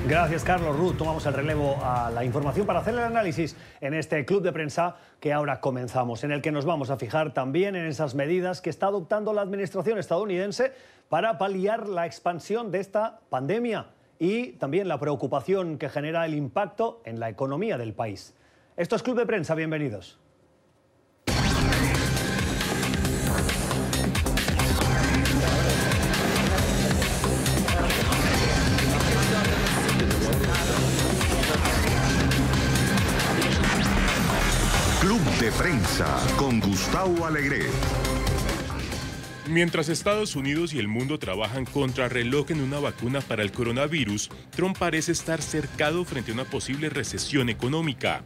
Gracias, Carlos. Ruth, tomamos el relevo a la información para hacer el análisis en este club de prensa que ahora comenzamos, en el que nos vamos a fijar también en esas medidas que está adoptando la administración estadounidense para paliar la expansión de esta pandemia y también la preocupación que genera el impacto en la economía del país. Esto es Club de Prensa, bienvenidos. Club de Prensa con Gustavo Alegret. Mientras Estados Unidos y el mundo trabajan contra reloj en una vacuna para el coronavirus, Trump parece estar cercado frente a una posible recesión económica.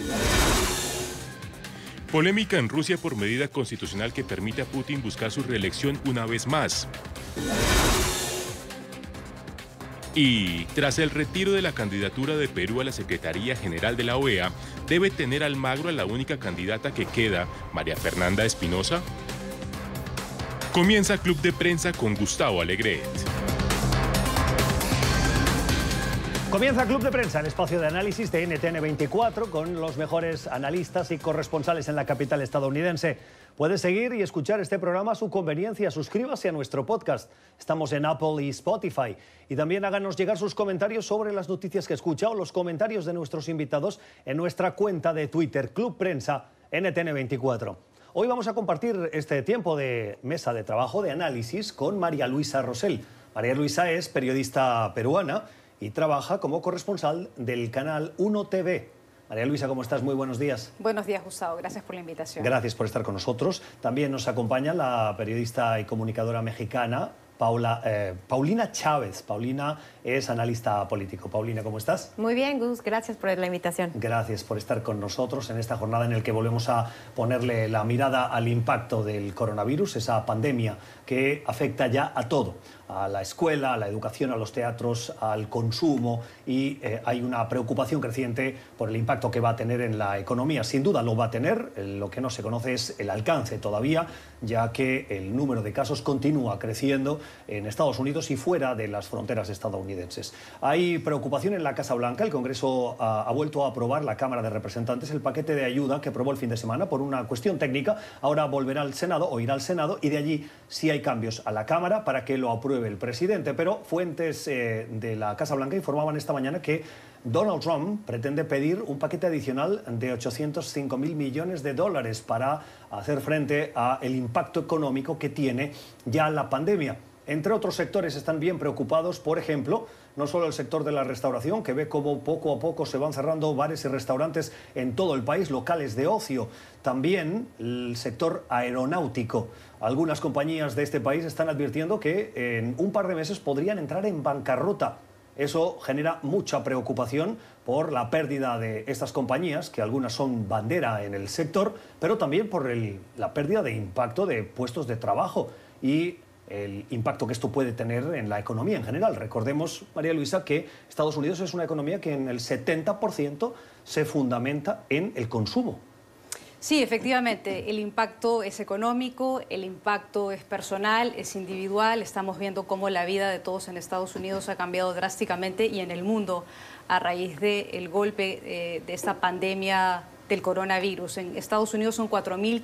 Polémica en Rusia por medida constitucional que permite a Putin buscar su reelección una vez más. Y tras el retiro de la candidatura de Perú a la Secretaría General de la OEA, ¿debe tener Almagro a la única candidata que queda, María Fernanda Espinosa? Comienza Club de Prensa con Gustavo Alegret. Comienza Club de Prensa, el espacio de análisis de NTN 24 con los mejores analistas y corresponsales en la capital estadounidense. Puede seguir y escuchar este programa a su conveniencia. Suscríbase a nuestro podcast. Estamos en Apple y Spotify. Y también háganos llegar sus comentarios sobre las noticias que escucha o los comentarios de nuestros invitados en nuestra cuenta de Twitter, Club Prensa NTN 24. Hoy vamos a compartir este tiempo de mesa de trabajo, de análisis, con María Luisa Rosell. María Luisa es periodista peruana y trabaja como corresponsal del canal 1 TV. María Luisa, ¿cómo estás? Muy buenos días. Buenos días, Gustavo. Gracias por la invitación. Gracias por estar con nosotros. También nos acompaña la periodista y comunicadora mexicana Paulina Chávez. Paulina es analista político. Paulina, ¿cómo estás? Muy bien, Gus. Gracias por la invitación. Gracias por estar con nosotros en esta jornada en la que volvemos a ponerle la mirada al impacto del coronavirus, esa pandemia que afecta ya a todo, a la escuela, a la educación, a los teatros, al consumo, y hay una preocupación creciente por el impacto que va a tener en la economía. Sin duda lo va a tener, lo que no se conoce es el alcance todavía, ya que el número de casos continúa creciendo en Estados Unidos y fuera de las fronteras estadounidenses. Hay preocupación en la Casa Blanca. El Congreso ha vuelto a aprobar, la Cámara de Representantes, el paquete de ayuda que aprobó el fin de semana por una cuestión técnica. Ahora volverá al Senado o irá al Senado, y de allí sí hay cambios a la Cámara para que lo apruebe el presidente. Pero fuentes de la Casa Blanca informaban esta mañana que Donald Trump pretende pedir un paquete adicional de 805.000 millones de dólares para hacer frente al impacto económico que tiene ya la pandemia. Entre otros sectores están bien preocupados, por ejemplo, no solo el sector de la restauración, que ve cómo poco a poco se van cerrando bares y restaurantes en todo el país, locales de ocio, también el sector aeronáutico. Algunas compañías de este país están advirtiendo que en un par de meses podrían entrar en bancarrota. Eso genera mucha preocupación por la pérdida de estas compañías, que algunas son bandera en el sector, pero también por la pérdida de impacto de puestos de trabajo y el impacto que esto puede tener en la economía en general. Recordemos, María Luisa, que Estados Unidos es una economía que en el 70% se fundamenta en el consumo. Sí, efectivamente, el impacto es económico, el impacto es personal, es individual. Estamos viendo cómo la vida de todos en Estados Unidos ha cambiado drásticamente y en el mundo a raíz del golpe de esta pandemia del coronavirus. En Estados Unidos son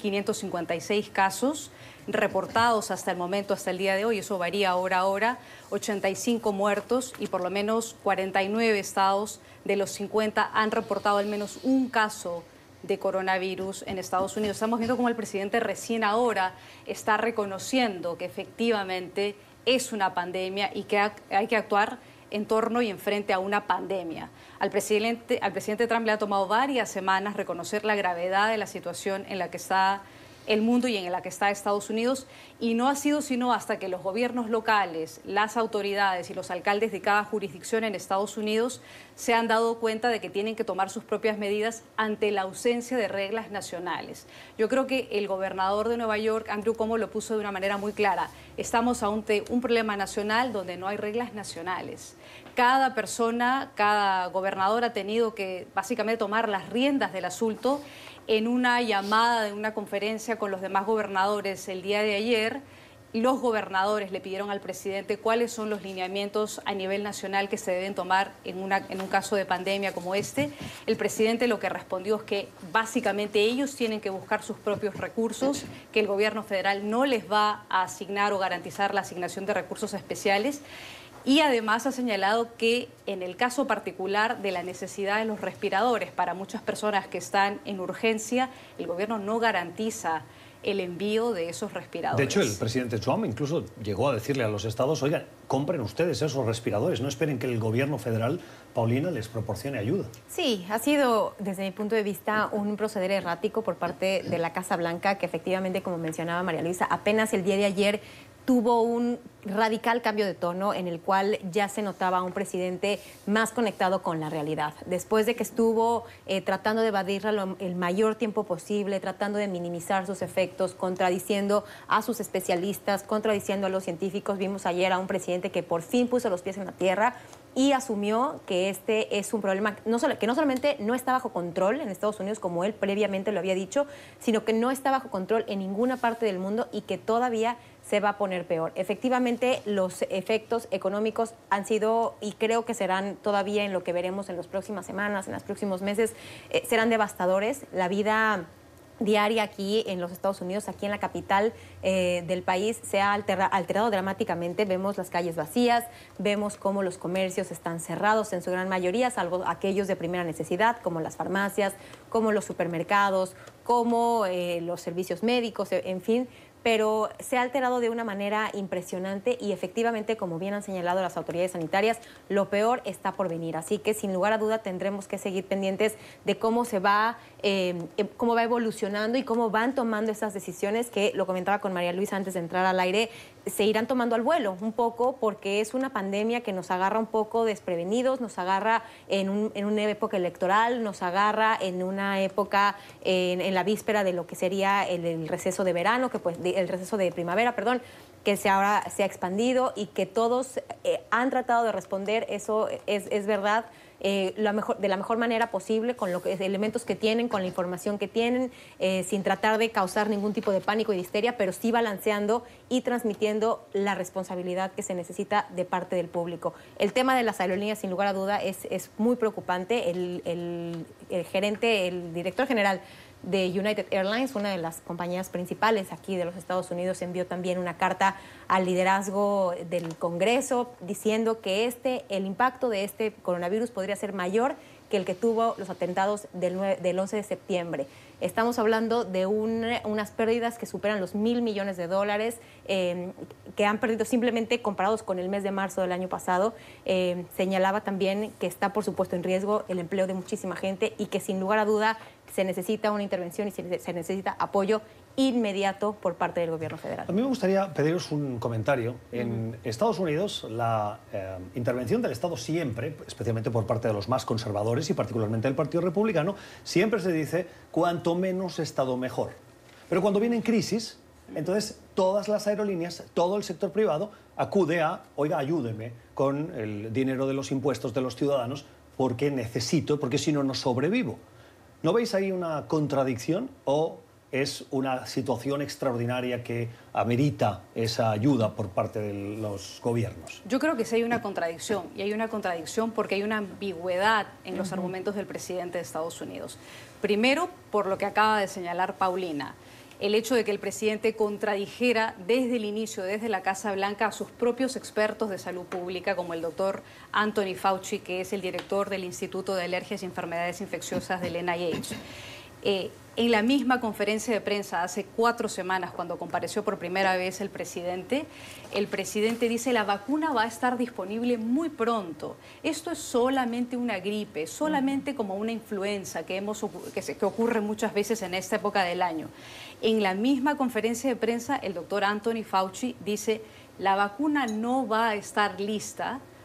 4.556 casos reportados hasta el momento, hasta el día de hoy. Eso varía hora a hora. 85 muertos y por lo menos 49 estados de los 50 han reportado al menos un caso de coronavirus en Estados Unidos. Estamos viendo cómo el presidente recién ahora está reconociendo que efectivamente es una pandemia y que hay que actuar en torno y en frente a una pandemia. Al presidente Trump le ha tomado varias semanas reconocer la gravedad de la situación en la que está el mundo y en la que está Estados Unidos, y no ha sido sino hasta que los gobiernos locales, las autoridades y los alcaldes de cada jurisdicción en Estados Unidos se han dado cuenta de que tienen que tomar sus propias medidas ante la ausencia de reglas nacionales. Yo creo que el gobernador de Nueva York, Andrew Cuomo, lo puso de una manera muy clara. Estamos ante un problema nacional donde no hay reglas nacionales. Cada persona, cada gobernador ha tenido que básicamente tomar las riendas del asunto. En una llamada de una conferencia con los demás gobernadores el día de ayer, los gobernadores le pidieron al presidente cuáles son los lineamientos a nivel nacional que se deben tomar en un caso de pandemia como este. El presidente lo que respondió es que básicamente ellos tienen que buscar sus propios recursos, que el gobierno federal no les va a asignar o garantizar la asignación de recursos especiales. Y además ha señalado que en el caso particular de la necesidad de los respiradores para muchas personas que están en urgencia, el gobierno no garantiza el envío de esos respiradores. De hecho, el presidente Trump incluso llegó a decirle a los estados, oigan, compren ustedes esos respiradores, no esperen que el gobierno federal, Paulina, les proporcione ayuda. Sí, ha sido, desde mi punto de vista, un proceder errático por parte de la Casa Blanca, que efectivamente, como mencionaba María Luisa, apenas el día de ayer tuvo un radical cambio de tono en el cual ya se notaba un presidente más conectado con la realidad. Después de que estuvo tratando de evadirla el mayor tiempo posible, tratando de minimizar sus efectos, contradiciendo a sus especialistas, contradiciendo a los científicos, vimos ayer a un presidente que por fin puso los pies en la tierra y asumió que este es un problema que no solamente no está bajo control en Estados Unidos, como él previamente lo había dicho, sino que no está bajo control en ninguna parte del mundo y que todavía se va a poner peor. Efectivamente, los efectos económicos han sido, y creo que serán todavía en lo que veremos en las próximas semanas, en los próximos meses, serán devastadores. La vida diaria aquí en los Estados Unidos, aquí en la capital del país, se ha alterado dramáticamente. Vemos las calles vacías, vemos cómo los comercios están cerrados en su gran mayoría, salvo aquellos de primera necesidad, como las farmacias, como los supermercados, como los servicios médicos, en fin. Pero se ha alterado de una manera impresionante y efectivamente, como bien han señalado las autoridades sanitarias, lo peor está por venir. Así que, sin lugar a duda, tendremos que seguir pendientes de cómo va evolucionando y cómo van tomando esas decisiones que, lo comentaba con María Luisa antes de entrar al aire, se irán tomando al vuelo un poco porque es una pandemia que nos agarra un poco desprevenidos, nos agarra en una época electoral, nos agarra en una época, en la víspera de lo que sería el receso de verano, el receso de primavera, perdón, que ahora se ha expandido y que todos han tratado de responder. Eso es verdad, de la mejor manera posible, con los elementos que tienen, con la información que tienen, sin tratar de causar ningún tipo de pánico y de histeria, pero sí balanceando y transmitiendo la responsabilidad que se necesita de parte del público. El tema de las aerolíneas, sin lugar a duda, es muy preocupante. El director general de United Airlines, una de las compañías principales aquí de los Estados Unidos, envió también una carta al liderazgo del Congreso diciendo que el impacto de este coronavirus podría ser mayor que el que tuvo los atentados del 11 de septiembre. Estamos hablando de unas pérdidas que superan los $1.000 millones que han perdido simplemente comparados con el mes de marzo del año pasado. Señalaba también que está, por supuesto, en riesgo el empleo de muchísima gente y que, sin lugar a duda, se necesita una intervención y se necesita apoyo inmediato por parte del gobierno federal. A mí me gustaría pediros un comentario. En Estados Unidos, la intervención del Estado siempre, especialmente por parte de los más conservadores y particularmente del Partido Republicano, siempre se dice cuanto menos Estado mejor. Pero cuando vienen crisis, entonces todas las aerolíneas, todo el sector privado acude a, oiga, ayúdeme con el dinero de los impuestos de los ciudadanos porque si no, no sobrevivo. ¿No veis ahí una contradicción o es una situación extraordinaria que amerita esa ayuda por parte de los gobiernos? Yo creo que sí hay una contradicción, y hay una contradicción porque hay una ambigüedad en los argumentos del presidente de Estados Unidos. Primero, por lo que acaba de señalar Paulina, el hecho de que el presidente contradijera desde el inicio, desde la Casa Blanca, a sus propios expertos de salud pública, como el doctor Anthony Fauci, que es el director del Instituto de Alergias y Enfermedades Infecciosas del NIH. En la misma conferencia de prensa hace 4 semanas, cuando compareció por primera vez el presidente dice la vacuna va a estar disponible muy pronto. Esto es solamente una gripe, solamente como una influenza que ocurre muchas veces en esta época del año. En la misma conferencia de prensa, el doctor Anthony Fauci dice la vacuna no va a estar lista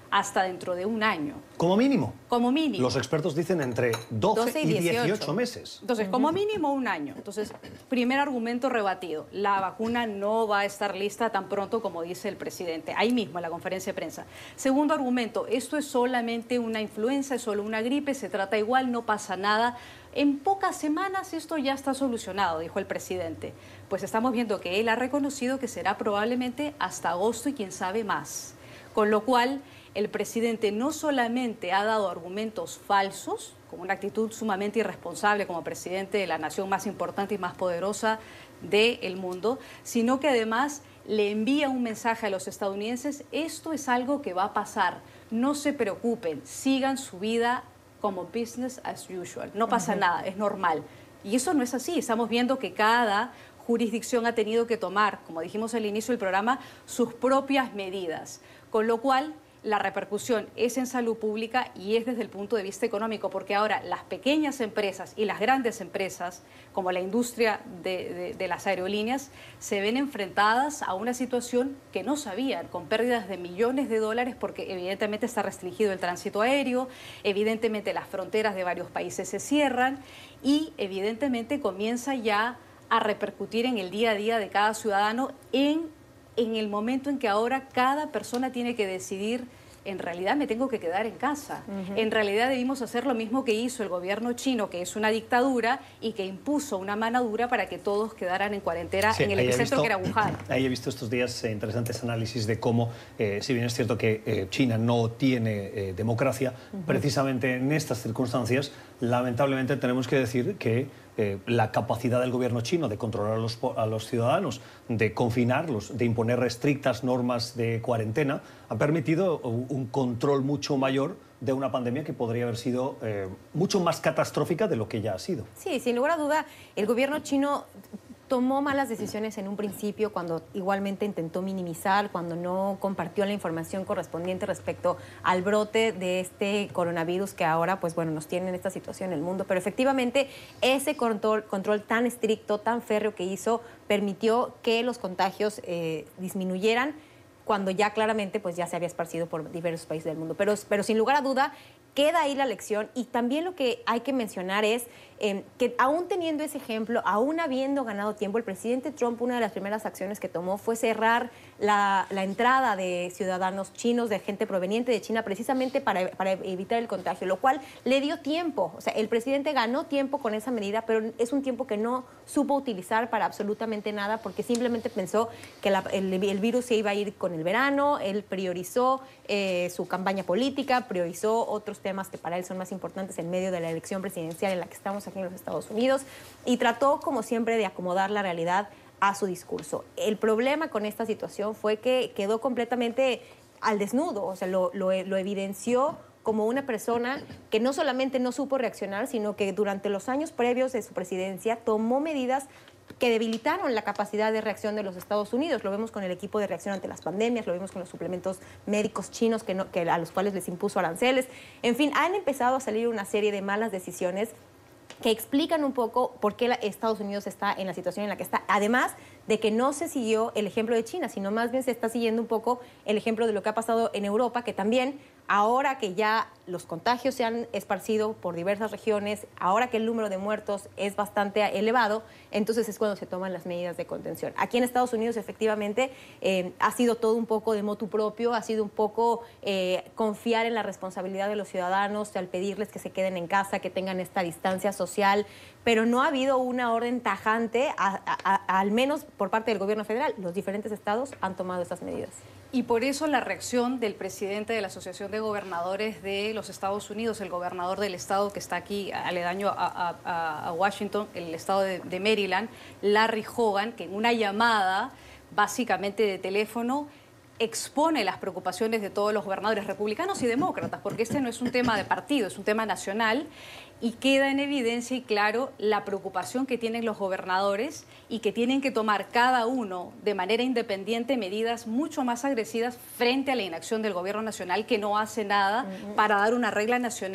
hasta dentro de un año. Como mínimo. Como mínimo. Los expertos dicen entre 12 y 18 meses. Entonces, como mínimo un año. Entonces, primer argumento rebatido. La vacuna no va a estar lista tan pronto como dice el presidente, ahí mismo en la conferencia de prensa. Segundo argumento, esto es solamente una influenza, es solo una gripe, se trata igual, no pasa nada. En pocas semanas esto ya está solucionado, dijo el presidente. Pues estamos viendo que él ha reconocido que será probablemente hasta agosto y quién sabe más. Con lo cual, el presidente no solamente ha dado argumentos falsos, con una actitud sumamente irresponsable como presidente de la nación más importante y más poderosa del mundo, sino que además le envía un mensaje a los estadounidenses: esto es algo que va a pasar, no se preocupen, sigan su vida como business as usual, no pasa nada, es normal. Y eso no es así, estamos viendo que cada jurisdicción ha tenido que tomar, como dijimos al inicio del programa, sus propias medidas, con lo cual la repercusión es en salud pública y es desde el punto de vista económico, porque ahora las pequeñas empresas y las grandes empresas, como la industria de las aerolíneas, se ven enfrentadas a una situación que no sabían, con pérdidas de millones de dólares, porque evidentemente está restringido el tránsito aéreo, evidentemente las fronteras de varios países se cierran y evidentemente comienza ya a repercutir en el día a día de cada ciudadano en el momento en que ahora cada persona tiene que decidir: en realidad me tengo que quedar en casa. En realidad debimos hacer lo mismo que hizo el gobierno chino, que es una dictadura y que impuso una mano dura para que todos quedaran en cuarentena en el epicentro que era Wuhan. Ahí he visto estos días interesantes análisis de cómo, si bien es cierto que China no tiene democracia, precisamente en estas circunstancias, lamentablemente tenemos que decir que la capacidad del gobierno chino de controlar a los ciudadanos, de confinarlos, de imponer estrictas normas de cuarentena, ha permitido un control mucho mayor de una pandemia que podría haber sido mucho más catastrófica de lo que ya ha sido. Sí, sin lugar a duda, el gobierno chino tomó malas decisiones en un principio, cuando igualmente intentó minimizar, cuando no compartió la información correspondiente respecto al brote de este coronavirus que ahora, pues bueno, nos tiene en esta situación en el mundo. Pero efectivamente, ese control tan estricto, tan férreo que hizo, permitió que los contagios disminuyeran, cuando ya claramente pues ya se había esparcido por diversos países del mundo. Pero sin lugar a duda, queda ahí la lección. Y también lo que hay que mencionar es que aún teniendo ese ejemplo, aún habiendo ganado tiempo, el presidente Trump, una de las primeras acciones que tomó fue cerrar la entrada de ciudadanos chinos, de gente proveniente de China, precisamente para evitar el contagio, lo cual le dio tiempo. O sea, el presidente ganó tiempo con esa medida, pero es un tiempo que no supo utilizar para absolutamente nada, porque simplemente pensó que el virus se iba a ir con el verano. Él priorizó su campaña política, priorizó otros temas que para él son más importantes en medio de la elección presidencial en la que estamos aquí en los Estados Unidos, y trató, como siempre, de acomodar la realidad a su discurso. El problema con esta situación fue que quedó completamente al desnudo, o sea, lo evidenció como una persona que no solamente no supo reaccionar, sino que durante los años previos de su presidencia tomó medidas que debilitaron la capacidad de reacción de los Estados Unidos. Lo vemos con el equipo de reacción ante las pandemias, lo vemos con los suplementos médicos chinos a los cuales les impuso aranceles. En fin, han empezado a salir una serie de malas decisiones que explican un poco por qué Estados Unidos está en la situación en la que está. Además de que no se siguió el ejemplo de China, sino más bien se está siguiendo un poco el ejemplo de lo que ha pasado en Europa, que también, ahora que ya los contagios se han esparcido por diversas regiones, ahora que el número de muertos es bastante elevado, entonces es cuando se toman las medidas de contención. Aquí en Estados Unidos, efectivamente, ha sido todo un poco de motu propio, ha sido un poco confiar en la responsabilidad de los ciudadanos al pedirles que se queden en casa, que tengan esta distancia social, pero no ha habido una orden tajante, al menos por parte del gobierno federal. Los diferentes estados han tomado estas medidas. Y por eso la reacción del presidente de la Asociación de Gobernadores de los Estados Unidos, el gobernador del estado que está aquí aledaño a Washington, el estado de Maryland, Larry Hogan, que en una llamada básicamente de teléfono expone las preocupaciones de todos los gobernadores republicanos y demócratas, porque este no es un tema de partido, es un tema nacional, y queda en evidencia y claro la preocupación que tienen los gobernadores y que tienen que tomar cada uno de manera independiente medidas mucho más agresivas frente a la inacción del gobierno nacional, que no hace nada para dar una regla nacional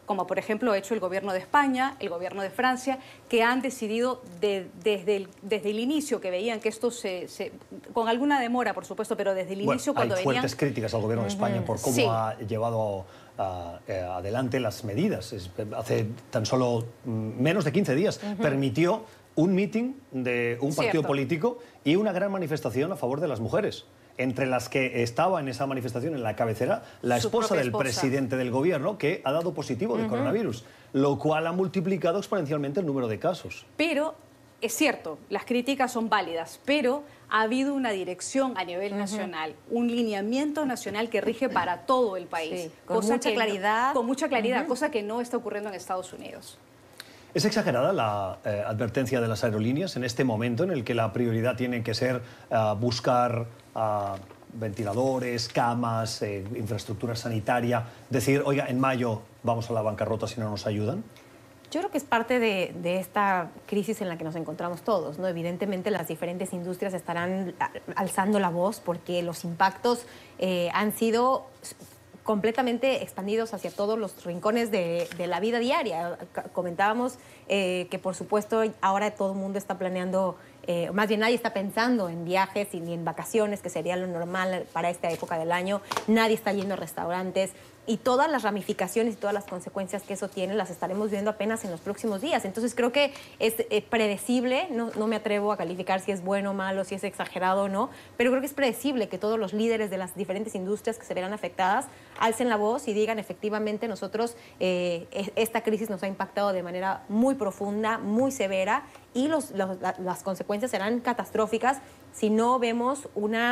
como por ejemplo ha hecho el gobierno de España, el gobierno de Francia, que han decidido desde el inicio, que veían que esto con alguna demora, por supuesto, pero desde el inicio cuando hay fuertes críticas al gobierno de España por cómo ha llevado adelante las medidas. Hace tan solo menos de 15 días permitió un meeting de un partido político y una gran manifestación a favor de las mujeres, entre las que estaba en esa manifestación, en la cabecera, la esposa del presidente del gobierno, que ha dado positivo de coronavirus, lo cual ha multiplicado exponencialmente el número de casos. Pero es cierto, las críticas son válidas, pero ha habido una dirección a nivel nacional, un lineamiento nacional que rige para todo el país. Sí, con mucha claridad. Con mucha claridad, cosa que no está ocurriendo en Estados Unidos. ¿Es exagerada la advertencia de las aerolíneas en este momento en el que la prioridad tiene que ser buscar ventiladores, camas, infraestructura sanitaria? Decir, oiga, en mayo vamos a la bancarrota si no nos ayudan. Yo creo que es parte de esta crisis en la que nos encontramos todos, ¿no? Evidentemente las diferentes industrias estarán alzando la voz porque los impactos han sido completamente expandidos hacia todos los rincones de la vida diaria. Comentábamos que, por supuesto, ahora todo el mundo está planeando, más bien nadie está pensando en viajes ni en vacaciones, que sería lo normal para esta época del año. Nadie está yendo a restaurantes. Y todas las ramificaciones y todas las consecuencias que eso tiene las estaremos viendo apenas en los próximos días. Entonces creo que es predecible, no me atrevo a calificar si es bueno o malo, si es exagerado o no, pero creo que es predecible que todos los líderes de las diferentes industrias que se verán afectadas alcen la voz y digan efectivamente nosotros esta crisis nos ha impactado de manera muy profunda, muy severa y las consecuencias serán catastróficas si no vemos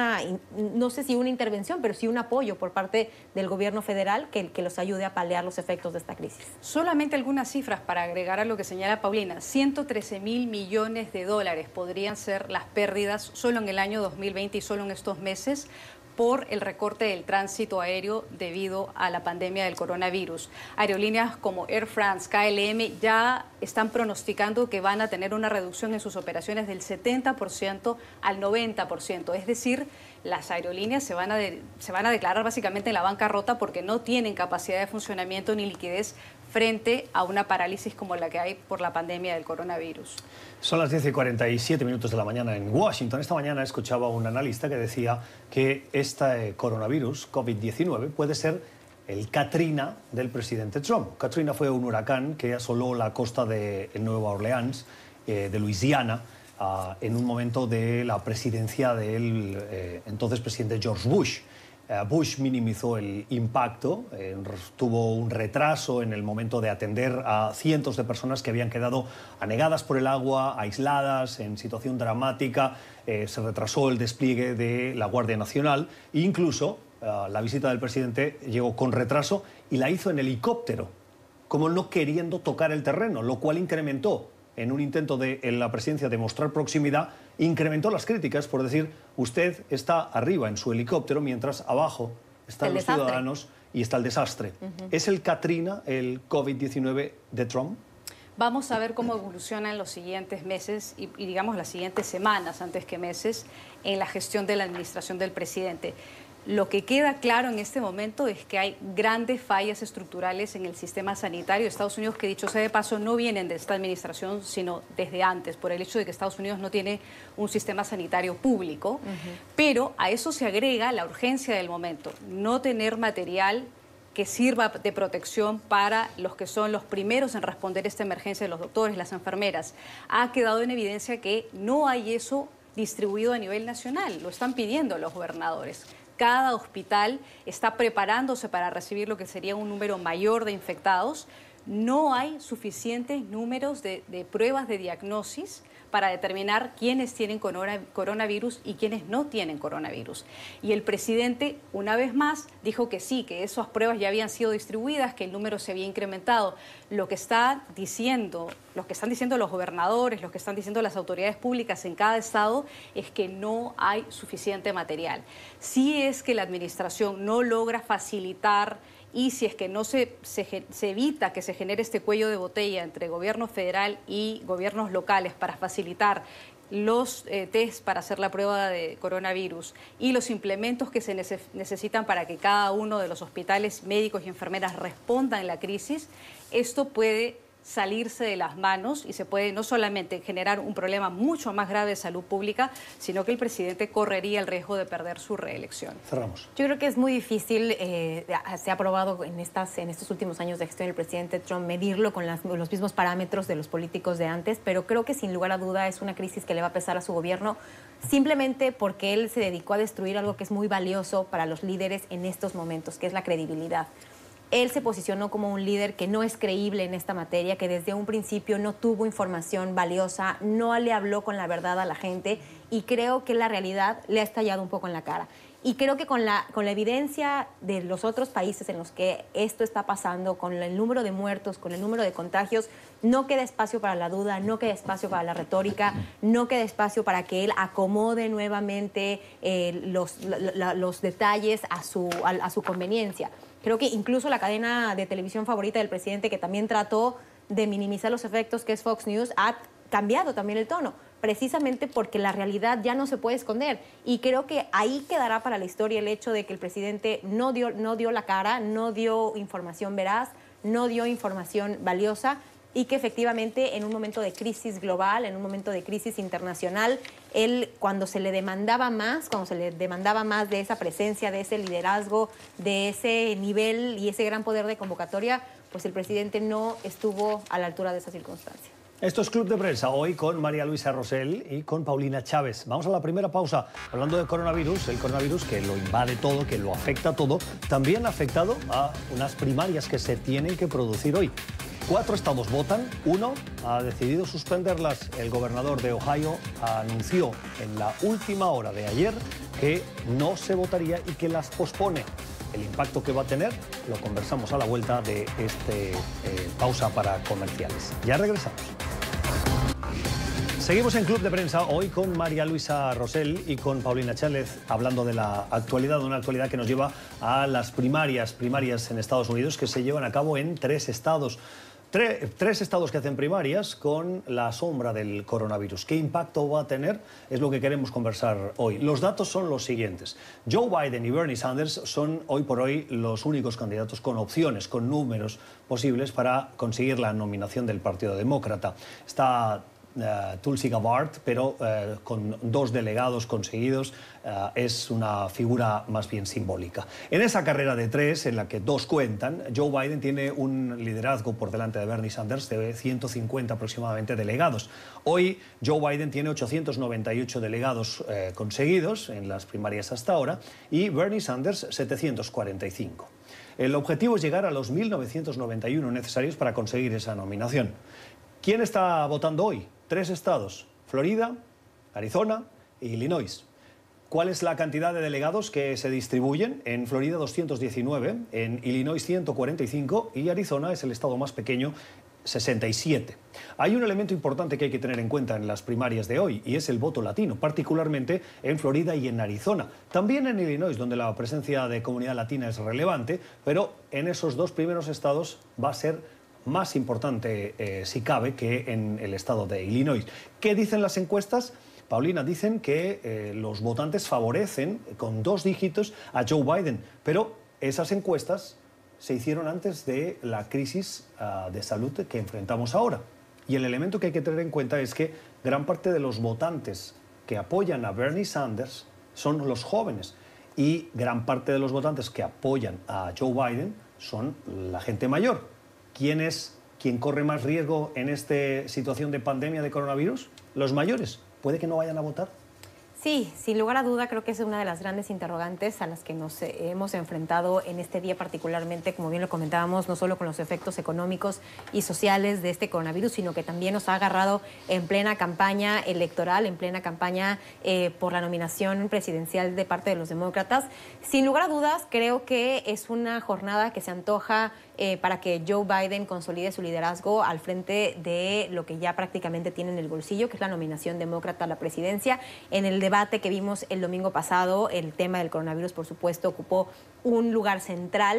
no sé si una intervención, pero sí un apoyo por parte del gobierno federal que los ayude a paliar los efectos de esta crisis. Solamente algunas cifras para agregar a lo que señala Paulina. 113.000 millones de dólares podrían ser las pérdidas solo en el año 2020 y solo en estos meses por el recorte del tránsito aéreo debido a la pandemia del coronavirus. Aerolíneas como Air France, KLM ya están pronosticando que van a tener una reducción en sus operaciones del 70% al 90%. Es decir, las aerolíneas se van a declarar básicamente en la bancarrota porque no tienen capacidad de funcionamiento ni liquidez frente a una parálisis como la que hay por la pandemia del coronavirus. Son las 10:47 de la mañana en Washington. Esta mañana escuchaba a un analista que decía que este coronavirus, COVID-19, puede ser el Katrina del presidente Trump. Katrina fue un huracán que asoló la costa de Nueva Orleans, de Luisiana, en un momento de la presidencia del entonces presidente George Bush. Bush minimizó el impacto, tuvo un retraso en el momento de atender a cientos de personas que habían quedado anegadas por el agua, aisladas, en situación dramática. Se retrasó el despliegue de la Guardia Nacional e incluso la visita del presidente llegó con retraso y la hizo en helicóptero, como no queriendo tocar el terreno, lo cual incrementó, en un intento de la presidencia de mostrar proximidad, incrementó las críticas por decir, usted está arriba en su helicóptero mientras abajo están los ciudadanos y está el desastre. ¿Es el Katrina el COVID-19 de Trump? Vamos a ver cómo evolucionan los siguientes meses y digamos las siguientes semanas, antes que meses, en la gestión de la administración del presidente. Lo que queda claro en este momento es que hay grandes fallas estructurales en el sistema sanitario de Estados Unidos que, dicho sea de paso, no vienen de esta administración, sino desde antes, por el hecho de que Estados Unidos no tiene un sistema sanitario público. Pero a eso se agrega la urgencia del momento, no tener material que sirva de protección para los que son los primeros en responder a esta emergencia, los doctores, las enfermeras. Ha quedado en evidencia que no hay eso distribuido a nivel nacional, lo están pidiendo los gobernadores. Cada hospital está preparándose para recibir lo que sería un número mayor de infectados. No hay suficientes números de pruebas de diagnosis para determinar quiénes tienen coronavirus y quiénes no tienen coronavirus. Y el presidente, una vez más, dijo que sí, que esas pruebas ya habían sido distribuidas, que el número se había incrementado. Lo que están diciendo los gobernadores, lo que están diciendo las autoridades públicas en cada estado es que no hay suficiente material. Si es que la administración no logra facilitar y si es que no se evita que se genere este cuello de botella entre gobierno federal y gobiernos locales para facilitar los test para hacer la prueba de coronavirus y los implementos que se necesitan para que cada uno de los hospitales, médicos y enfermeras respondan en la crisis, esto puede salirse de las manos y se puede no solamente generar un problema mucho más grave de salud pública, sino que el presidente correría el riesgo de perder su reelección. Cerramos. Yo creo que es muy difícil, se ha probado en estos últimos años de gestión del presidente Trump, medirlo con los mismos parámetros de los políticos de antes, pero creo que sin lugar a duda es una crisis que le va a pesar a su gobierno, simplemente porque él se dedicó a destruir algo que es muy valioso para los líderes en estos momentos, que es la credibilidad. Él se posicionó como un líder que no es creíble en esta materia, que desde un principio no tuvo información valiosa, no le habló con la verdad a la gente y creo que la realidad le ha estallado un poco en la cara. Y creo que con la evidencia de los otros países en los que esto está pasando, con el número de muertos, con el número de contagios, no queda espacio para la duda, no queda espacio para la retórica, no queda espacio para que él acomode nuevamente los detalles a su conveniencia. Creo que incluso la cadena de televisión favorita del presidente, que también trató de minimizar los efectos, que es Fox News, ha cambiado también el tono, precisamente porque la realidad ya no se puede esconder. Y creo que ahí quedará para la historia el hecho de que el presidente no dio la cara, no dio información veraz, no dio información valiosa y que efectivamente en un momento de crisis global, en un momento de crisis internacional, él cuando se le demandaba más de esa presencia, de ese liderazgo, de ese nivel y ese gran poder de convocatoria, pues el presidente no estuvo a la altura de esa circunstancia. Esto es Club de Prensa, hoy con María Luisa Rosell y con Paulina Chávez. Vamos a la primera pausa hablando de coronavirus, el coronavirus que lo invade todo, que lo afecta todo, también ha afectado a unas primarias que se tienen que producir hoy. 4 estados votan, 1 ha decidido suspenderlas. El gobernador de Ohio anunció en la última hora de ayer que no se votaría y que las pospone. El impacto que va a tener lo conversamos a la vuelta de pausa para comerciales. Ya regresamos. Seguimos en Club de Prensa, hoy con María Luisa Rosell y con Paulina Chávez, hablando de la actualidad, de una actualidad que nos lleva a las primarias en Estados Unidos que se llevan a cabo en 3 estados. 3 estados que hacen primarias con la sombra del coronavirus. ¿Qué impacto va a tener? Es lo que queremos conversar hoy. Los datos son los siguientes. Joe Biden y Bernie Sanders son hoy por hoy los únicos candidatos con opciones, con números posibles para conseguir la nominación del Partido Demócrata. Está Tulsi Gabbard, pero con 2 delegados conseguidos, es una figura más bien simbólica. En esa carrera de 3, en la que 2 cuentan, Joe Biden tiene un liderazgo por delante de Bernie Sanders de 150 aproximadamente delegados. Hoy Joe Biden tiene 898 delegados conseguidos en las primarias hasta ahora y Bernie Sanders 745. El objetivo es llegar a los 1.991 necesarios para conseguir esa nominación. ¿Quién está votando hoy? 3 estados, Florida, Arizona e Illinois. ¿Cuál es la cantidad de delegados que se distribuyen? En Florida 219, en Illinois 145 y Arizona es el estado más pequeño, 67. Hay un elemento importante que hay que tener en cuenta en las primarias de hoy y es el voto latino, particularmente en Florida y en Arizona. También en Illinois, donde la presencia de comunidad latina es relevante, pero en esos 2 primeros estados va a ser más importante, si cabe, que en el estado de Illinois. ¿Qué dicen las encuestas? Paulina, dicen que los votantes favorecen con 2 dígitos a Joe Biden, pero esas encuestas se hicieron antes de la crisis de salud que enfrentamos ahora. Y el elemento que hay que tener en cuenta es que gran parte de los votantes que apoyan a Bernie Sanders son los jóvenes y gran parte de los votantes que apoyan a Joe Biden son la gente mayor. ¿Quién corre más riesgo en esta situación de pandemia de coronavirus? Los mayores. ¿Puede que no vayan a votar? Sí, sin lugar a duda creo que es una de las grandes interrogantes a las que nos hemos enfrentado en este día particularmente, como bien lo comentábamos, no solo con los efectos económicos y sociales de este coronavirus, sino que también nos ha agarrado en plena campaña electoral, en plena campaña por la nominación presidencial de parte de los demócratas. Sin lugar a dudas, creo que es una jornada que se antoja para que Joe Biden consolide su liderazgo al frente de lo que ya prácticamente tiene en el bolsillo, que es la nominación demócrata a la presidencia. En el debate que vimos el domingo pasado, el tema del coronavirus, por supuesto, ocupó un lugar central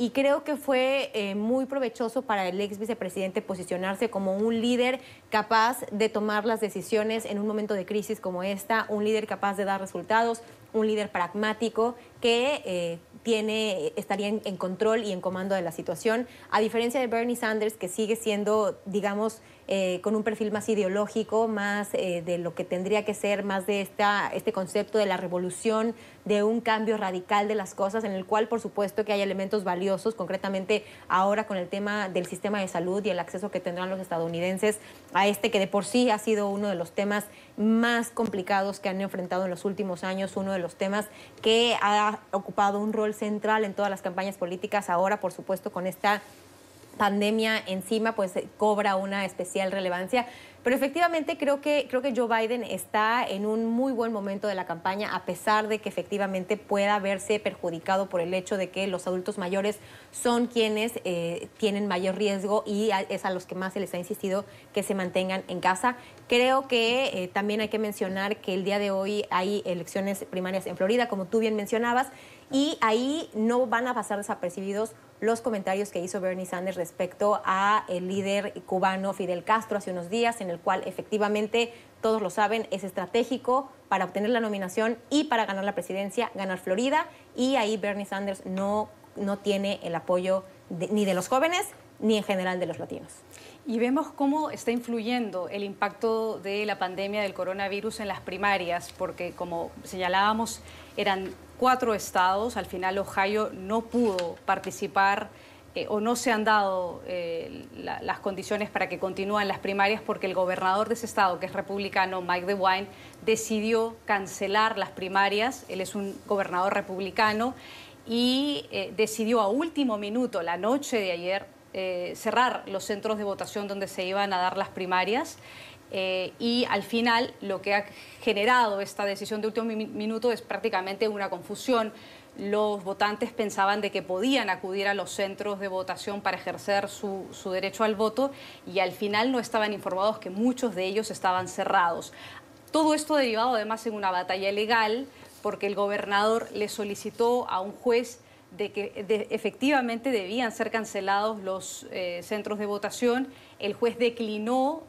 y creo que fue muy provechoso para el ex vicepresidente posicionarse como un líder capaz de tomar las decisiones en un momento de crisis como esta, un líder capaz de dar resultados, un líder pragmático que estaría en control y en comando de la situación, a diferencia de Bernie Sanders, que sigue siendo, digamos, con un perfil más ideológico, más de lo que tendría que ser, más de este concepto de la revolución, de un cambio radical de las cosas, en el cual, por supuesto, que hay elementos valiosos, concretamente ahora con el tema del sistema de salud y el acceso que tendrán los estadounidenses a que de por sí ha sido uno de los temas más complicados que han enfrentado en los últimos años, uno de los temas que ha ocupado un rol central en todas las campañas políticas. Ahora, por supuesto, con esta pandemia encima, pues cobra una especial relevancia. Pero efectivamente creo que Joe Biden está en un muy buen momento de la campaña, a pesar de que efectivamente pueda verse perjudicado por el hecho de que los adultos mayores son quienes tienen mayor riesgo y es a los que más se les ha insistido que se mantengan en casa. Creo que también hay que mencionar que el día de hoy hay elecciones primarias en Florida, como tú bien mencionabas, y ahí no van a pasar desapercibidos los comentarios que hizo Bernie Sanders respecto a el líder cubano Fidel Castro hace unos días, en el cual efectivamente, todos lo saben, es estratégico para obtener la nominación y para ganar la presidencia, ganar Florida, y ahí Bernie Sanders no tiene el apoyo ni de los jóvenes ni en general de los latinos. Y vemos cómo está influyendo el impacto de la pandemia del coronavirus en las primarias, porque como señalábamos, eran 4 estados, al final Ohio no pudo participar o no se han dado las condiciones para que continúen las primarias porque el gobernador de ese estado, que es republicano, Mike DeWine, decidió cancelar las primarias. Él es un gobernador republicano y decidió a último minuto, la noche de ayer, cerrar los centros de votación donde se iban a dar las primarias. Y al final lo que ha generado esta decisión de último minuto es prácticamente una confusión. Los votantes pensaban de que podían acudir a los centros de votación para ejercer su derecho al voto y al final no estaban informados que muchos de ellos estaban cerrados. Todo esto derivado además en una batalla legal porque el gobernador le solicitó a un juez de que efectivamente debían ser cancelados los centros de votación. El juez declinó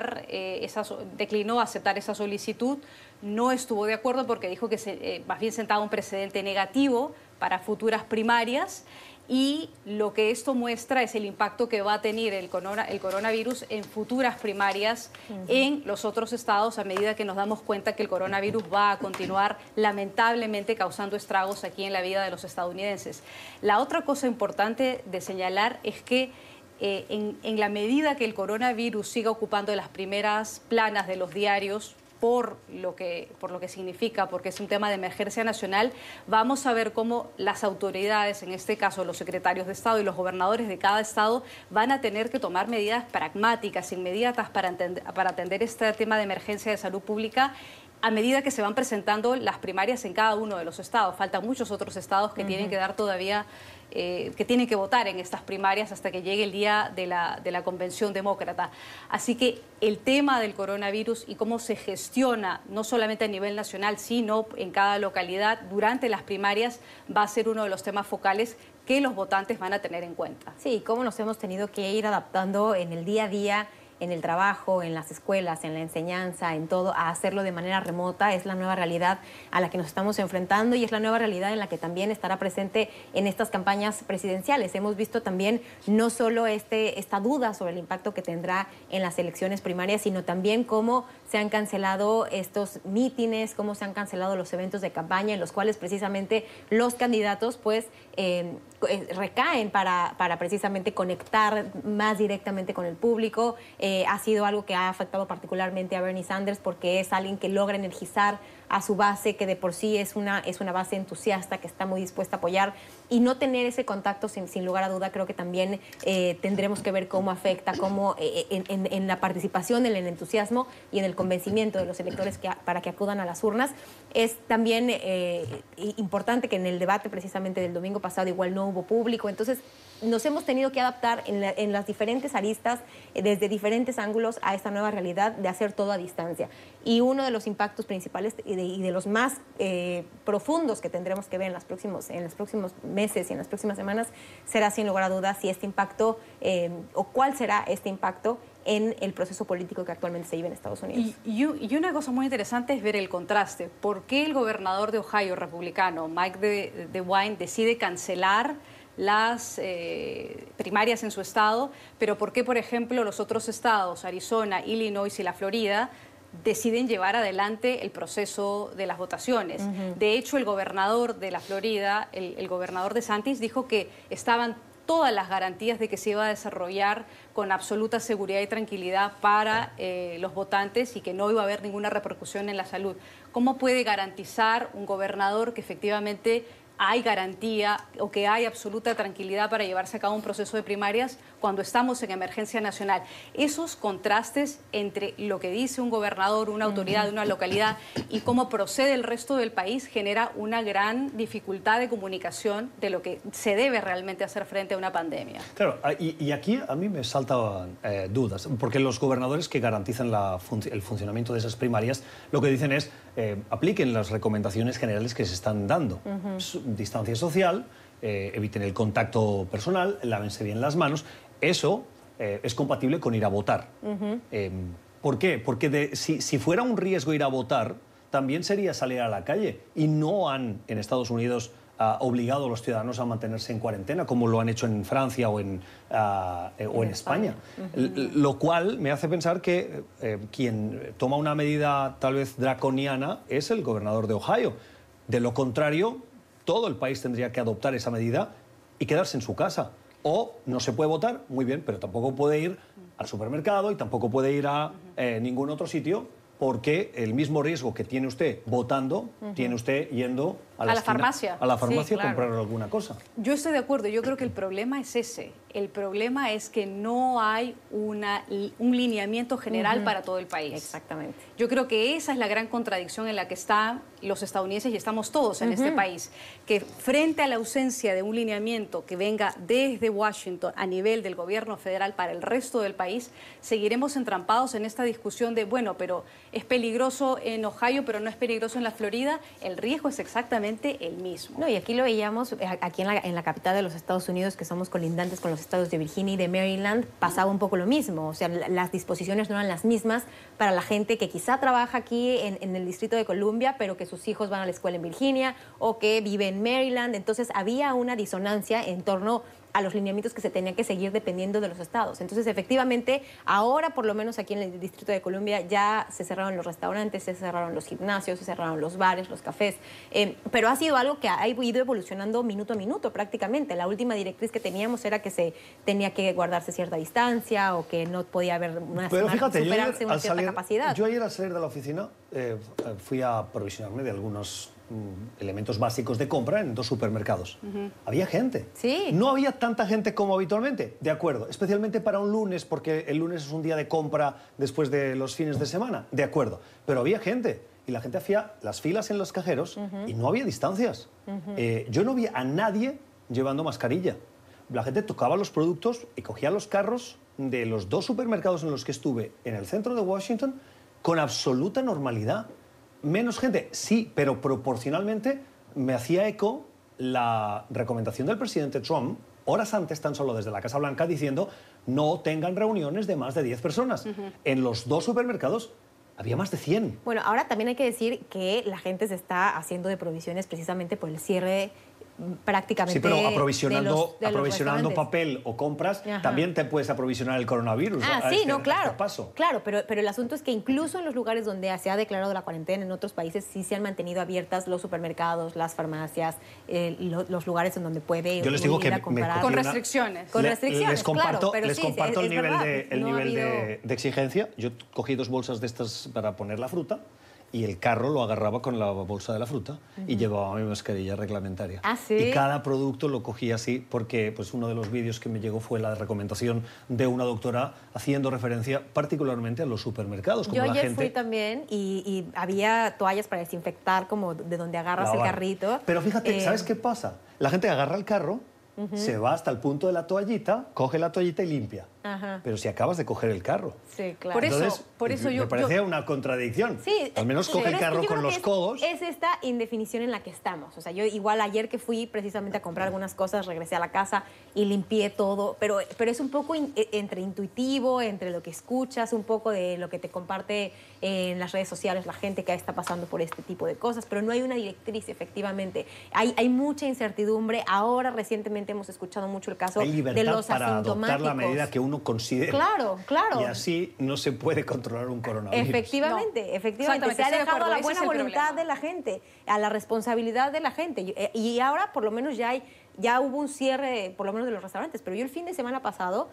aceptar esa solicitud, no estuvo de acuerdo porque dijo que más bien sentaba un precedente negativo para futuras primarias y lo que esto muestra es el impacto que va a tener el coronavirus en futuras primarias en los otros estados a medida que nos damos cuenta que el coronavirus va a continuar lamentablemente causando estragos aquí en la vida de los estadounidenses. La otra cosa importante de señalar es que en la medida que el coronavirus siga ocupando las primeras planas de los diarios, por lo que significa, porque es un tema de emergencia nacional, vamos a ver cómo las autoridades, en este caso los secretarios de Estado y los gobernadores de cada estado, van a tener que tomar medidas pragmáticas, inmediatas, para atender este tema de emergencia de salud pública a medida que se van presentando las primarias en cada uno de los estados. Faltan muchos otros estados que tienen que dar todavía, que tienen que votar en estas primarias hasta que llegue el día de la convención demócrata. Así que el tema del coronavirus y cómo se gestiona, no solamente a nivel nacional, sino en cada localidad durante las primarias, va a ser uno de los temas focales que los votantes van a tener en cuenta. Sí, cómo nos hemos tenido que ir adaptando en el día a día, en el trabajo, en las escuelas, en la enseñanza, en todo, a hacerlo de manera remota. Es la nueva realidad a la que nos estamos enfrentando y es la nueva realidad en la que también estará presente en estas campañas presidenciales. Hemos visto también no solo esta duda sobre el impacto que tendrá en las elecciones primarias, sino también cómo se han cancelado estos mítines, cómo se han cancelado los eventos de campaña en los cuales precisamente los candidatos pues recaen para precisamente conectar más directamente con el público. Ha sido algo que ha afectado particularmente a Bernie Sanders porque es alguien que logra energizar a su base, que de por sí es una base entusiasta, que está muy dispuesta a apoyar, y no tener ese contacto sin lugar a duda creo que también tendremos que ver cómo afecta, cómo en la participación, en el entusiasmo y en el convencimiento de los electores para que acudan a las urnas. Es también importante que en el debate precisamente del domingo pasado igual no hubo público, entonces nos hemos tenido que adaptar en las diferentes aristas, desde diferentes ángulos a esta nueva realidad de hacer todo a distancia. Y uno de los impactos principales y de los más profundos que tendremos que ver en los próximos meses y en las próximas semanas será, sin lugar a dudas, si este impacto o cuál será este impacto en el proceso político que actualmente se vive en Estados Unidos. Y una cosa muy interesante es ver el contraste. ¿Por qué el gobernador de Ohio, republicano, Mike DeWine, decide cancelar las primarias en su estado, pero por qué, por ejemplo, los otros estados, Arizona, Illinois y la Florida, deciden llevar adelante el proceso de las votaciones? De hecho, el gobernador de la Florida, el gobernador DeSantis, dijo que estaban todas las garantías de que se iba a desarrollar con absoluta seguridad y tranquilidad para los votantes y que no iba a haber ninguna repercusión en la salud. ¿Cómo puede garantizar un gobernador que efectivamente hay garantía o que hay absoluta tranquilidad para llevarse a cabo un proceso de primarias cuando estamos en emergencia nacional? Esos contrastes entre lo que dice un gobernador, una autoridad de una localidad y cómo procede el resto del país genera una gran dificultad de comunicación de lo que se debe realmente hacer frente a una pandemia. Claro, y aquí a mí me saltan dudas, porque los gobernadores que garantizan el funcionamiento de esas primarias lo que dicen es apliquen las recomendaciones generales que se están dando. Distancia social, eviten el contacto personal, lávense bien las manos. Eso es compatible con ir a votar. ¿Por qué? Porque si fuera un riesgo ir a votar, también sería salir a la calle. Y no han, en Estados Unidos, obligado a los ciudadanos a mantenerse en cuarentena, como lo han hecho en Francia o en España. Lo cual me hace pensar que quien toma una medida tal vez draconiana es el gobernador de Ohio. De lo contrario, todo el país tendría que adoptar esa medida y quedarse en su casa. O no se puede votar, muy bien, pero tampoco puede ir al supermercado y tampoco puede ir a ningún otro sitio, porque el mismo riesgo que tiene usted votando, tiene usted yendo a la farmacia. A la farmacia, Sí, a comprar alguna cosa. Yo estoy de acuerdo, yo creo que el problema es ese. El problema es que no hay un lineamiento general para todo el país. Exactamente. Yo creo que esa es la gran contradicción en la que están los estadounidenses y estamos todos en este país, que frente a la ausencia de un lineamiento que venga desde Washington a nivel del gobierno federal para el resto del país, seguiremos entrampados en esta discusión de, bueno, pero es peligroso en Ohio, pero no es peligroso en la Florida. El riesgo es exactamente el mismo. No, y aquí lo veíamos, aquí en la capital de los Estados Unidos, que somos colindantes con los estados de Virginia y de Maryland, pasaba un poco lo mismo. O sea, las disposiciones no eran las mismas para la gente que quizá trabaja aquí en el Distrito de Columbia, pero que sus hijos van a la escuela en Virginia o que vive en Maryland. Entonces, había una disonancia en torno a los lineamientos que se tenían que seguir dependiendo de los estados. Entonces, efectivamente, ahora, por lo menos aquí en el Distrito de Columbia, ya se cerraron los restaurantes, se cerraron los gimnasios, se cerraron los bares, los cafés, pero ha sido algo que ha ido evolucionando minuto a minuto prácticamente. La última directriz que teníamos era que se tenía que guardarse cierta distancia o que no podía haber superarse una cierta capacidad. Yo ayer al salir de la oficina fui a aprovisionarme de algunos elementos básicos de compra en 2 supermercados. Había gente. Sí. No había tanta gente como habitualmente, de acuerdo. Especialmente para un lunes, porque el lunes es un día de compra después de los fines de semana, de acuerdo. Pero había gente. Y la gente hacía las filas en los cajeros y no había distancias. Yo no vi a nadie llevando mascarilla. La gente tocaba los productos y cogía los carros de los 2 supermercados en los que estuve en el centro de Washington con absoluta normalidad. Menos gente, sí, pero proporcionalmente me hacía eco la recomendación del presidente Trump, horas antes tan solo desde la Casa Blanca, diciendo no tengan reuniones de más de 10 personas. En los 2 supermercados había más de 100. Bueno, ahora también hay que decir que la gente se está haciendo de provisiones precisamente por el cierre prácticamente. Sí, pero aprovisionando restaurantes. papel o compras, también te puedes aprovisionar el coronavirus. Sí, no, claro. Paso. Claro, pero el asunto es que incluso en los lugares donde se ha declarado la cuarentena, en otros países sí se han mantenido abiertas los supermercados, las farmacias, los lugares en donde puede Yo les digo ir que a comprar. Con restricciones. Con restricciones, les comparto, claro, pero les sí, comparto el nivel, verdad, de, no ha habido... de exigencia. Yo cogí 2 bolsas de estas para poner la fruta y el carro lo agarraba con la bolsa de la fruta y llevaba mi mascarilla reglamentaria. ¿Ah, sí? Y cada producto lo cogía así porque pues, uno de los vídeos que me llegó fue la recomendación de una doctora haciendo referencia particularmente a los supermercados. Como Yo la ayer gente... fui también y había toallas para desinfectar como de donde agarras el carrito. Pero fíjate, ¿sabes qué pasa? La gente agarra el carro se va hasta el punto de la toallita, coge la toallita y limpia. Ajá. Pero si acabas de coger el carro. Sí, claro. Por eso me parecía una contradicción. Sí, al menos coge pero el es que carro yo con creo los que codos. Es esta indefinición en la que estamos. O sea, yo igual ayer que fui precisamente a comprar algunas cosas, regresé a la casa y limpié todo, pero es un poco entre intuitivo, entre lo que escuchas, un poco de lo que te comparte en las redes sociales la gente que está pasando por este tipo de cosas, pero no hay una directriz, efectivamente. Hay mucha incertidumbre. Ahora, recientemente, hemos escuchado mucho el caso Hay libertad de los para asintomáticos. adoptar la medida que uno considere. Claro, claro. Y así no se puede controlar un coronavirus. Efectivamente. Exactamente, Se ha estoy de dejado acuerdo, a la ese buena es el voluntad problema. de la gente, a la responsabilidad de la gente. Y ahora, por lo menos, ya hubo un cierre, por lo menos de los restaurantes. Pero yo el fin de semana pasado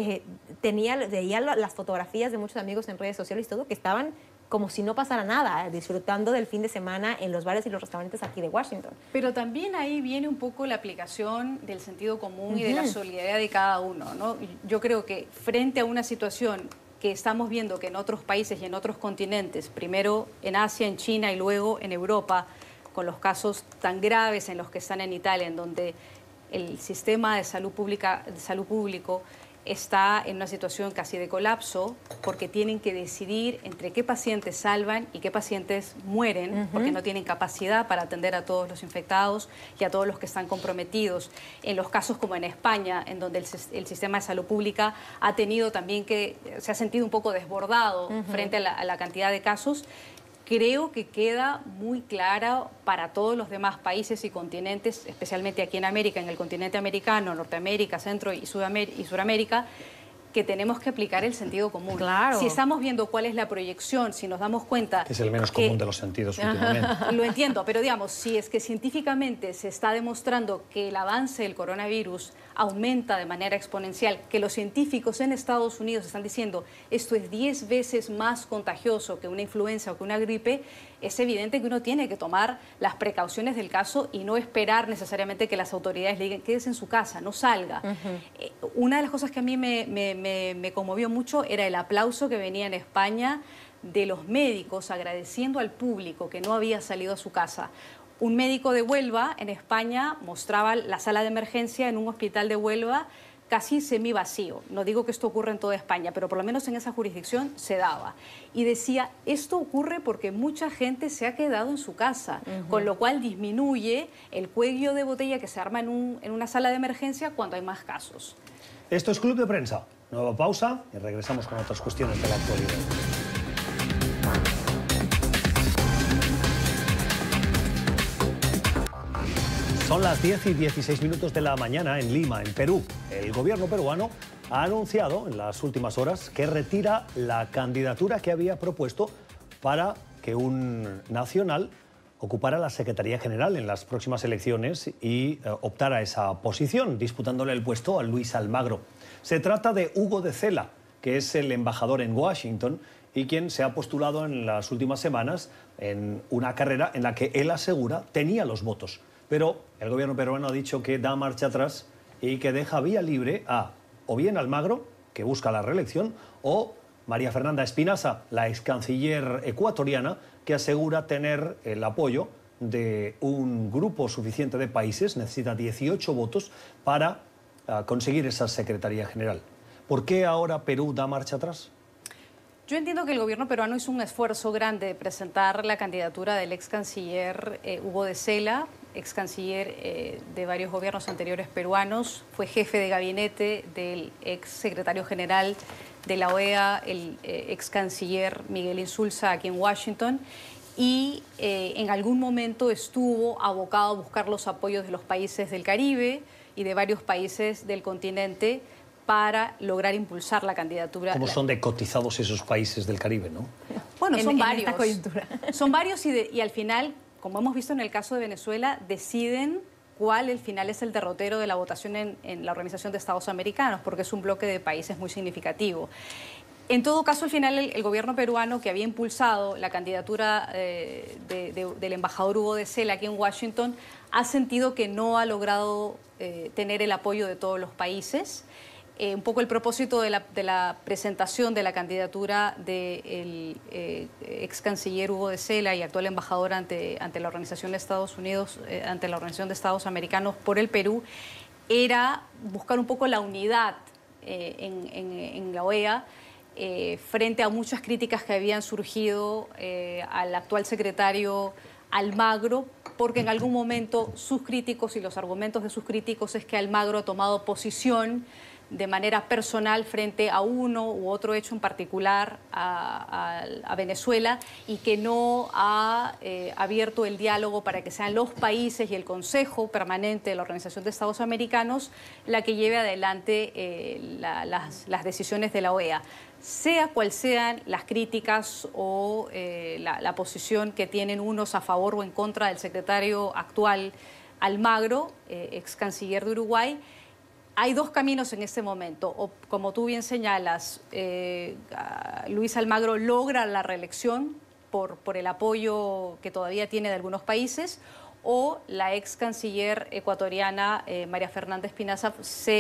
veía las fotografías de muchos amigos en redes sociales y todo, que estaban como si no pasara nada, disfrutando del fin de semana en los bares y los restaurantes aquí de Washington. Pero también ahí viene un poco la aplicación del sentido común y de la solidaridad de cada uno, ¿no? Yo creo que frente a una situación que estamos viendo que en otros países y en otros continentes, primero en Asia, en China y luego en Europa, con los casos tan graves en los que están en Italia, en donde el sistema de salud público está en una situación casi de colapso porque tienen que decidir entre qué pacientes salvan y qué pacientes mueren porque no tienen capacidad para atender a todos los infectados y a todos los que están comprometidos. En los casos como en España, en donde el sistema de salud pública ha tenido también se ha sentido un poco desbordado frente a la cantidad de casos. Creo que queda muy clara para todos los demás países y continentes, especialmente aquí en América, en el continente americano, Norteamérica, Centro y Suramérica, que tenemos que aplicar el sentido común. Claro. Si estamos viendo cuál es la proyección, si nos damos cuenta... Es el menos común de los sentidos últimamente. Lo entiendo, pero digamos, si es que científicamente se está demostrando que el avance del coronavirus aumenta de manera exponencial, que los científicos en Estados Unidos están diciendo esto es 10 veces más contagioso que una influenza o que una gripe, es evidente que uno tiene que tomar las precauciones del caso y no esperar necesariamente que las autoridades le digan quédese en su casa, no salga. Una de las cosas que a mí me conmovió mucho era el aplauso que venía en España de los médicos agradeciendo al público que no había salido a su casa. Un médico de Huelva en España mostraba la sala de emergencia en un hospital de Huelva casi semivacío. No digo que esto ocurra en toda España, pero por lo menos en esa jurisdicción se daba. Y decía, esto ocurre porque mucha gente se ha quedado en su casa, con lo cual disminuye el cuello de botella que se arma en una sala de emergencia cuando hay más casos. Esto es Club de Prensa. Nueva pausa y regresamos con otras cuestiones de la actualidad. Son las 10 y 16 minutos de la mañana en Lima, en Perú. El gobierno peruano ha anunciado en las últimas horas que retira la candidatura que había propuesto para que un nacional ocupara la Secretaría General en las próximas elecciones y optara esa posición, disputándole el puesto a Luis Almagro. Se trata de Hugo de Cela, que es el embajador en Washington y quien se ha postulado en las últimas semanas en una carrera en la que él asegura tenía los votos. Pero el gobierno peruano ha dicho que da marcha atrás y que deja vía libre a o bien Almagro, que busca la reelección, o María Fernanda Espinosa, la ex canciller ecuatoriana, que asegura tener el apoyo de un grupo suficiente de países, necesita 18 votos para conseguir esa Secretaría General. ¿Por qué ahora Perú da marcha atrás? Yo entiendo que el gobierno peruano hizo un esfuerzo grande de presentar la candidatura del ex canciller Hugo de Cela, ex canciller de varios gobiernos anteriores peruanos, fue jefe de gabinete del ex secretario general de la OEA, el ex canciller Miguel Insulza aquí en Washington, y en algún momento estuvo abocado a buscar los apoyos de los países del Caribe y de varios países del continente para lograr impulsar la candidatura. ¿Cómo son de cotizados esos países del Caribe, no? Bueno, son en varios. esta coyuntura. Son varios y al final, como hemos visto en el caso de Venezuela, deciden cuál al final es el derrotero de la votación en la Organización de Estados Americanos, porque es un bloque de países muy significativo. En todo caso, al final, el gobierno peruano, que había impulsado la candidatura del embajador Hugo de Cela aquí en Washington, ha sentido que no ha logrado tener el apoyo de todos los países. Un poco el propósito de la presentación de la candidatura del ex canciller Hugo de Cela y actual embajador ante la Organización de Estados Unidos, ante la Organización de Estados Americanos por el Perú, era buscar un poco la unidad en la OEA frente a muchas críticas que habían surgido al actual secretario Almagro, porque en algún momento sus críticos y los argumentos de sus críticos es que Almagro ha tomado posición de manera personal frente a uno u otro hecho en particular a Venezuela y que no ha abierto el diálogo para que sean los países y el Consejo Permanente de la Organización de Estados Americanos la que lleve adelante las decisiones de la OEA. Sea cual sean las críticas o la posición que tienen unos a favor o en contra del secretario actual Almagro, ex canciller de Uruguay, hay dos caminos en este momento. O, como tú bien señalas, Luis Almagro logra la reelección por el apoyo que todavía tiene de algunos países, o la ex canciller ecuatoriana María Fernanda Espinosa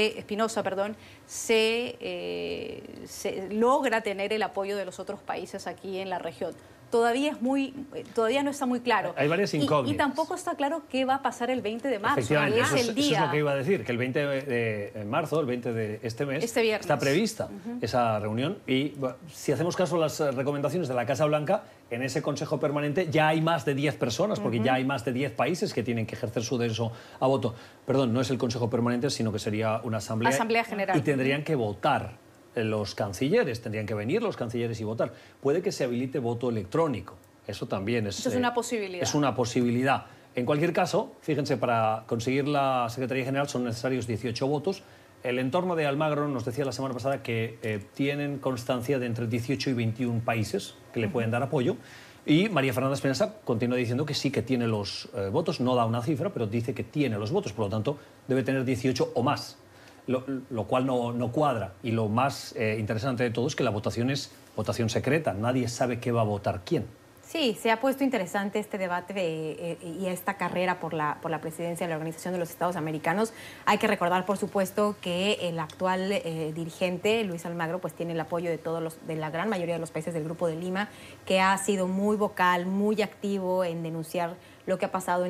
logra tener el apoyo de los otros países aquí en la región. Todavía no está muy claro. Hay varias incógnitas. Y tampoco está claro qué va a pasar el 20 de marzo. Efectivamente, Es el día. eso es lo que iba a decir, que el 20 de marzo, el 20 de este mes, Este viernes. está prevista esa reunión. Y bueno, si hacemos caso a las recomendaciones de la Casa Blanca, en ese Consejo Permanente ya hay más de 10 personas, porque ya hay más de 10 países que tienen que ejercer su derecho a voto. Perdón, no es el Consejo Permanente, sino que sería una asamblea. Asamblea General. Y tendrían que votar los cancilleres, tendrían que venir los cancilleres y votar. Puede que se habilite voto electrónico. Eso también es... Eso es una posibilidad. Es una posibilidad. En cualquier caso, fíjense, para conseguir la Secretaría General son necesarios 18 votos. El entorno de Almagro nos decía la semana pasada que tienen constancia de entre 18 y 21 países que le pueden dar apoyo. Y María Fernanda Espinosa continúa diciendo que sí que tiene los votos. No da una cifra, pero dice que tiene los votos. Por lo tanto, debe tener 18 o más. Lo cual no cuadra. Y lo más interesante de todo es que la votación es votación secreta. Nadie sabe qué va a votar quién. Sí, se ha puesto interesante este debate y esta carrera por la presidencia de la Organización de los Estados Americanos. Hay que recordar, por supuesto, que el actual dirigente, Luis Almagro, pues tiene el apoyo de la gran mayoría de los países del Grupo de Lima, que ha sido muy vocal, muy activo en denunciar lo que ha pasado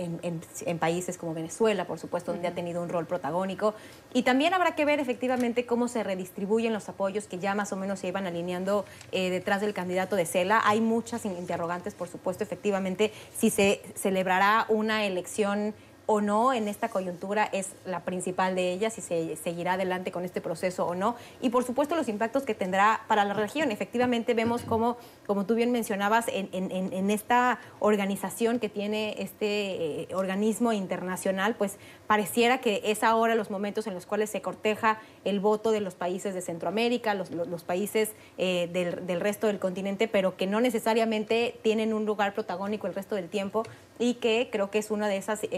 en países como Venezuela, por supuesto, donde ha tenido un rol protagónico. Y también habrá que ver efectivamente cómo se redistribuyen los apoyos que ya más o menos se iban alineando detrás del candidato de Cela. Hay muchas interrogantes, por supuesto, efectivamente, si se celebrará una elección o no en esta coyuntura es la principal de ellas, si se seguirá adelante con este proceso o no. Y por supuesto los impactos que tendrá para la región. Efectivamente vemos como tú bien mencionabas, en esta organización que tiene este organismo internacional, pues pareciera que es ahora los momentos en los cuales se corteja el voto de los países de Centroamérica, los países del resto del continente, pero que no necesariamente tienen un lugar protagónico el resto del tiempo, y que creo que es una de esas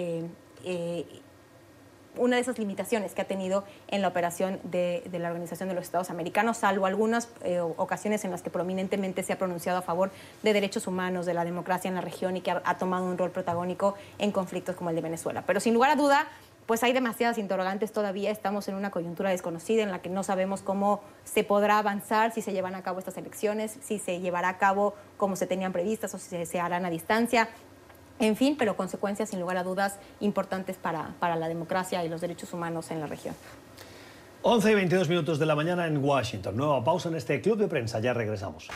limitaciones que ha tenido en la operación de la Organización de los Estados Americanos, salvo algunas ocasiones en las que prominentemente se ha pronunciado a favor de derechos humanos, de la democracia en la región, y que ha tomado un rol protagónico en conflictos como el de Venezuela. Pero sin lugar a duda, pues hay demasiadas interrogantes todavía. Estamos en una coyuntura desconocida en la que no sabemos cómo se podrá avanzar, si se llevan a cabo estas elecciones, si se llevará a cabo como se tenían previstas o si se harán a distancia. En fin, pero consecuencias sin lugar a dudas importantes para la democracia y los derechos humanos en la región. 11 y 22 minutos de la mañana en Washington. Nueva pausa en este Club de Prensa. Ya regresamos.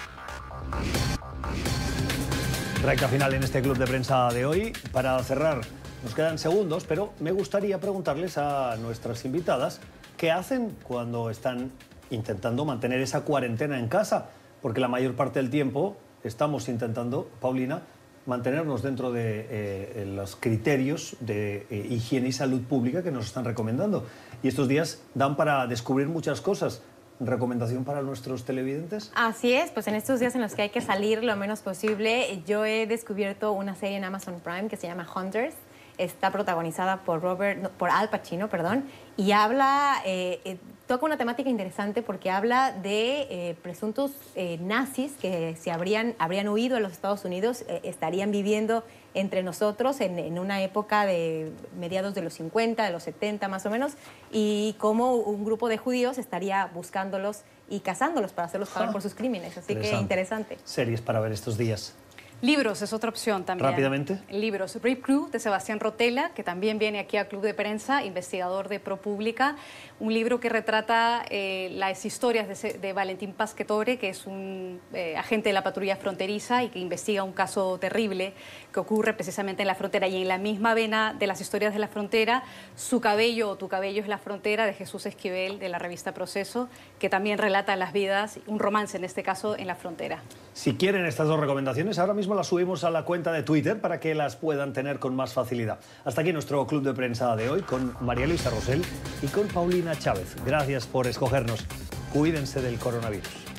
Recta final en este Club de Prensa de hoy. Para cerrar, nos quedan segundos, pero me gustaría preguntarles a nuestras invitadas qué hacen cuando están intentando mantener esa cuarentena en casa, porque la mayor parte del tiempo estamos intentando, Paulina, mantenernos dentro de los criterios de higiene y salud pública que nos están recomendando. Y estos días dan para descubrir muchas cosas. ¿Recomendación para nuestros televidentes? Así es, pues en estos días en los que hay que salir lo menos posible, yo he descubierto una serie en Amazon Prime que se llama Hunters. Está protagonizada por Al Pacino, y habla, toca una temática interesante porque habla de presuntos nazis que se habrían huido a los Estados Unidos, estarían viviendo entre nosotros en una época de mediados de los 50, de los 70 más o menos, y cómo un grupo de judíos estaría buscándolos y cazándolos para hacerlos pagar por sus crímenes. Así que interesante. Series para ver estos días. Libros es otra opción también. Rápidamente. Libros. Brave Crew, de Sebastián Rotella, que también viene aquí a Club de Prensa, investigador de ProPublica. Un libro que retrata las historias de Valentín Pasquetore, que es un agente de la patrulla fronteriza y que investiga un caso terrible que ocurre precisamente en la frontera. Y en la misma vena de las historias de la frontera, Su cabello o Tu cabello es la frontera, de Jesús Esquivel, de la revista Proceso, que también relata las vidas, un romance en este caso, en la frontera. Si quieren estas dos recomendaciones, ahora mismo las subimos a la cuenta de Twitter para que las puedan tener con más facilidad. Hasta aquí nuestro Club de Prensa de hoy con María Luisa Rosell y con Paulina Chávez. Gracias por escogernos. Cuídense del coronavirus.